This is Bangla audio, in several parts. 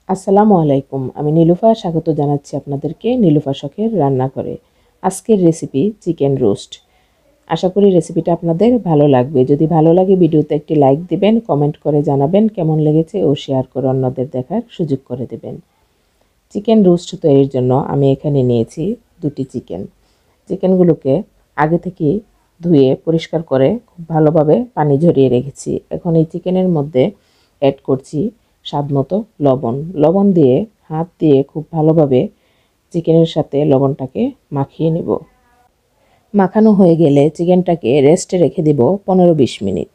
আসসালামু আলাইকুম। আমি নীলুফা স্বাগত জানাচ্ছি আপনাদেরকে নীলুফা শখের রান্নাঘরে। আজকের রেসিপি চিকেন রোস্ট। আশা করি রেসিপিটা আপনাদের ভালো লাগবে। যদি ভালো লাগে ভিডিওতে একটি লাইক দিবেন, কমেন্ট করে জানাবেন কেমন লেগেছে ও শেয়ার করে অন্যদের দেখার সুযোগ করে দেবেন। চিকেন রোস্ট তৈরির জন্য আমি এখানে নিয়েছি 2টি চিকেন। চিকেনগুলোকে আগে থেকে ধুয়ে পরিষ্কার করে খুব ভালোভাবে পানি ঝরিয়ে রেখেছি। এখন এই চিকেনের মধ্যে অ্যাড করছি স্বাদমতো লবণ। লবণ দিয়ে হাত দিয়ে খুব ভালোভাবে চিকেনের সাথে লবণটাকে মাখিয়ে নেব। মাখানো হয়ে গেলে চিকেনটাকে রেস্টে রেখে দেব 15-20 মিনিট।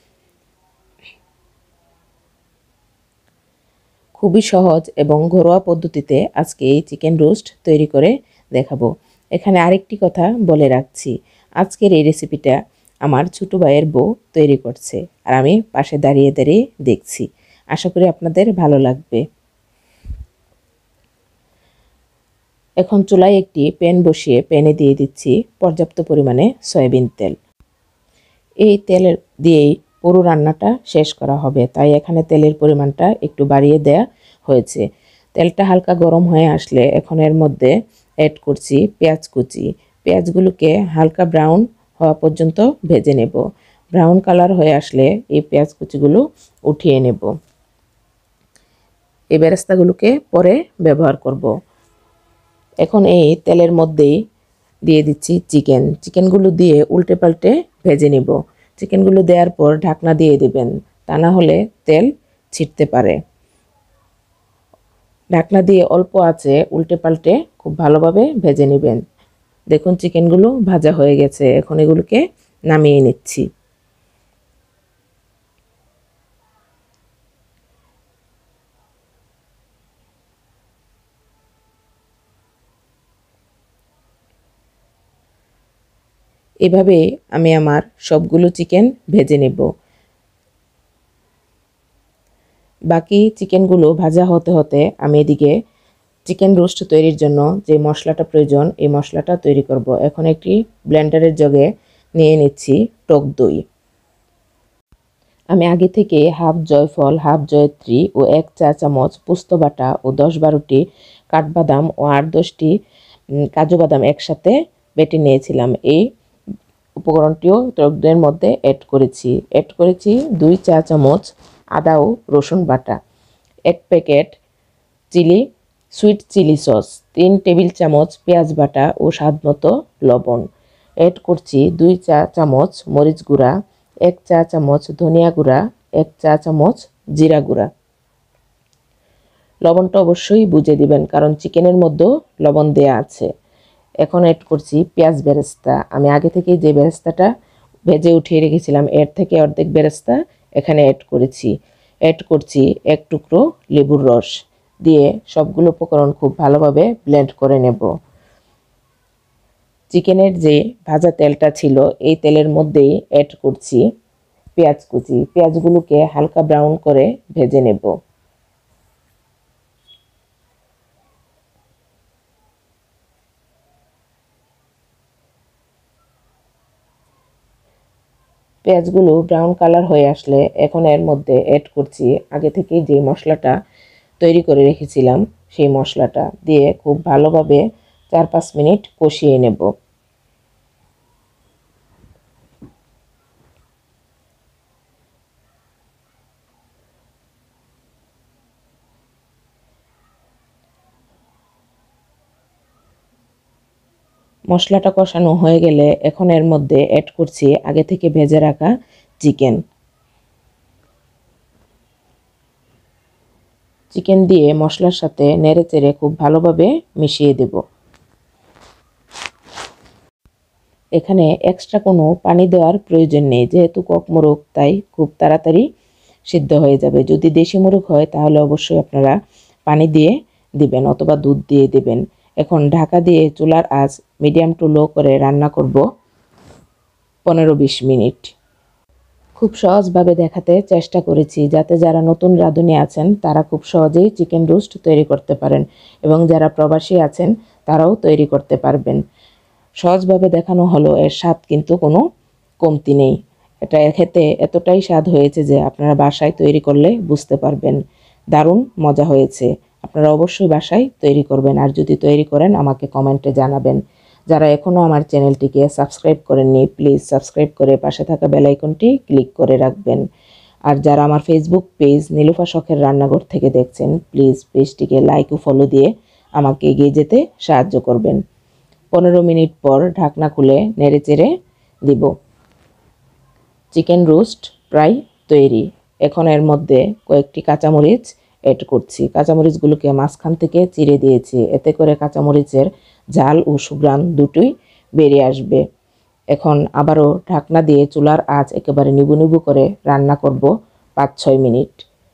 খুবই সহজ এবং ঘরোয়া পদ্ধতিতে আজকে এই চিকেন রোস্ট তৈরি করে দেখাবো। এখানে আরেকটি কথা বলে রাখছি, আজকের এই রেসিপিটা আমার ছোটো ভাইয়ের বউ তৈরি করছে আর আমি পাশে দাঁড়িয়ে দাঁড়িয়ে দেখছি। আশা করি আপনাদের ভালো লাগবে। এখন চুলায় একটি প্যান বসিয়ে প্যানে দিয়ে দিচ্ছি পর্যাপ্ত পরিমাণে সয়াবিন তেল। এই তেল দিয়েই পুরো রান্নাটা শেষ করা হবে, তাই এখানে তেলের পরিমাণটা একটু বাড়িয়ে দেয়া হয়েছে। তেলটা হালকা গরম হয়ে আসলে এখন এর মধ্যে অ্যাড করছি পেঁয়াজ কুচি। পেঁয়াজগুলোকে হালকা ব্রাউন হওয়া পর্যন্ত ভেজে নেব। ব্রাউন কালার হয়ে আসলে এই পেঁয়াজ কুচিগুলো উঠিয়ে নেব। এই বেরেস্তাগুলোকে পরে ব্যবহার করব। এখন এই তেলের মধ্যেই দিয়ে দিচ্ছি চিকেনগুলো দিয়ে উল্টে পাল্টে ভেজে নিব। চিকেনগুলো দেওয়ার পর ঢাকনা দিয়ে দিবেন, তা না হলে তেল ছিটতে পারে। ঢাকনা দিয়ে অল্প আঁচে উল্টে পাল্টে খুব ভালোভাবে ভেজে নেবেন। দেখুন চিকেনগুলো ভাজা হয়ে গেছে, এখন এগুলোকে নামিয়ে নিচ্ছি। এভাবে আমি আমার সবগুলো চিকেন ভেজে নেব। বাকি চিকেনগুলো ভাজা হতে হতে আমি এদিকে চিকেন রোস্ট তৈরির জন্য যে মশলাটা প্রয়োজন এই মশলাটা তৈরি করব। এখন একটি ব্লেন্ডারের জগে নিয়ে নিচ্ছি টক দই। আমি আগে থেকে হাফ জয়ফল, হাফ জয়ত্রী ও 1 চা চামচ পোস্ত বাটা ও 10-12টি কাঠবাদাম ও 8-10টি কাজু বাদাম একসাথে বেটে নিয়েছিলাম। এই উপকরণটিও টক দইয়ের মধ্যে অ্যাড করেছি 2 চা চামচ আদা ও রসুন বাটা, 1 packet sweet chilli sauce, 3 table চামচ পেঁয়াজ বাটা ও স্বাদমতো লবণ। অ্যাড করছি 2 চা চামচ মরিচ গুঁড়া, 1 চা চামচ ধনিয়া গুঁড়া, 1 চা চামচ জিরা গুঁড়া। লবণটা অবশ্যই বুঝে দিবেন, কারণ চিকেনের মধ্যেও লবণ দেয়া আছে। এখন অ্যাড করছি পেঁয়াজ বেরেস্তা। আমি আগে থেকে যে বেরেস্তাটা ভেজে উঠিয়ে রেখেছিলাম এর থেকে অর্ধেক বেরেস্তা এখানে অ্যাড করছি 1 টুকরো লেবুর রস দিয়ে সবগুলো উপকরণ খুব ভালোভাবে ব্লেন্ড করে নেব। চিকেনের যে ভাজা তেলটা ছিল এই তেলের মধ্যেই অ্যাড করছি পেঁয়াজ কুচি। পেঁয়াজগুলোকে হালকা ব্রাউন করে ভেজে নেব। পেঁয়াজগুলো ব্রাউন কালার হয়ে আসলে এখন এর মধ্যে অ্যাড করছি আগে থেকে যে মশলাটা তৈরি করে রেখেছিলাম সেই মশলাটা দিয়ে খুব ভালোভাবে 4-5 মিনিট কষিয়ে নেব। মশলাটা কষানো হয়ে গেলে এখন এর মধ্যে অ্যাড করছি আগে থেকে ভেজে রাখা চিকেন দিয়ে মশলার সাথে নেড়েচেড়ে খুব ভালোভাবে মিশিয়ে দেব। এখানে এক্সট্রা কোনো পানি দেওয়ার প্রয়োজন নেই, যেহেতু কক মোরগ তাই খুব তাড়াতাড়ি সিদ্ধ হয়ে যাবে। যদি দেশি মোরগ হয় তাহলে অবশ্যই আপনারা পানি দিয়ে দিবেন অথবা দুধ দিয়ে দেবেন। এখন ঢাকা দিয়ে চুলার আঁচ মিডিয়াম টু লো করে রান্না করব 15-20 মিনিট। খুব সহজভাবে দেখাতে চেষ্টা করেছি, যাতে যারা নতুন রাঁধুনি আছেন তারা খুব সহজেই চিকেন রোস্ট তৈরি করতে পারেন এবং যারা প্রবাসী আছেন তারাও তৈরি করতে পারবেন। সহজভাবে দেখানো হলো, এর স্বাদ কিন্তু কোনো কমতি নেই। এটা খেতে এতটাই স্বাদ হয়েছে যে আপনারা বাসায় তৈরি করলে বুঝতে পারবেন। দারুণ মজা হয়েছে। আপনারা অবশ্যই বাসায় তৈরি করবেন, আর যদি তৈরি করেন আমাকে কমেন্টে জানাবেন। যারা এখনও আমার চ্যানেলটিকে সাবস্ক্রাইব করেননি, প্লিজ সাবস্ক্রাইব করে পাশে থাকা বেল আইকনটি ক্লিক করে রাখবেন। আর যারা আমার ফেসবুক পেজ নীলুফা শখের রান্নাঘর থেকে দেখছেন, প্লিজ পেজটিকে লাইক ও ফলো দিয়ে আমাকে এগিয়ে যেতে সাহায্য করবেন। 15 মিনিট পর ঢাকনা খুলে নেড়েচেড়ে দিব। চিকেন রোস্ট প্রায় তৈরি। এখন এর মধ্যে কয়েকটি কাঁচামরিচ অ্যাড করছি। কাঁচামরিচগুলোকে মাঝখান থেকে চিড়ে দিয়েছি, এতে করে কাঁচামরিচের ঝাল ও সুঘ্রাণ দুটোই বেরিয়ে আসবে। এখন আবারও ঢাকনা দিয়ে চুলার আঁচ একেবারে নিবু নিবু করে রান্না করব 5-6 মিনিট।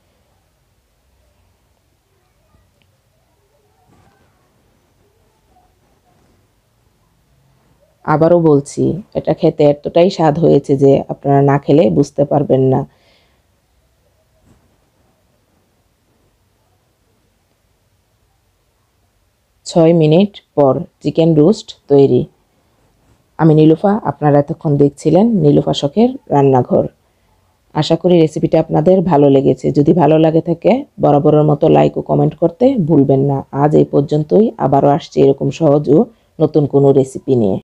আবারও বলছি, এটা খেতে এতটাই স্বাদ হয়েছে যে আপনারা না খেলে বুঝতে পারবেন না। 6 মিনিট পর চিকেন রোস্ট তৈরি। আমি নীলুফা, আপনারা এতক্ষণ দেখছিলেন নীলুফা শখের রান্নাঘর। আশা করি রেসিপিটা আপনাদের ভালো লেগেছে। যদি ভালো লাগে থাকে বরাবরের মতো লাইক ও কমেন্ট করতে ভুলবেন না। আজ এই পর্যন্তই, আবারও আসছি এরকম সহজ ও নতুন কোনো রেসিপি নিয়ে।